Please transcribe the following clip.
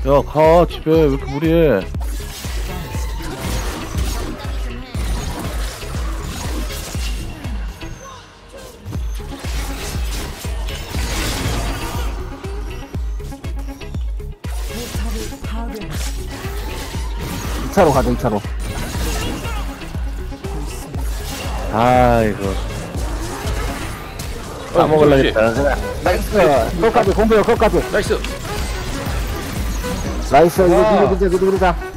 야, 가, 집에. 왜 이렇게 무리해? 차로 가자, 2차로. 아이고. 다 먹으려겠다. 나이스. 거기까지, 공부요, 거기까지. 나이스. 나이스. 이거 누르자.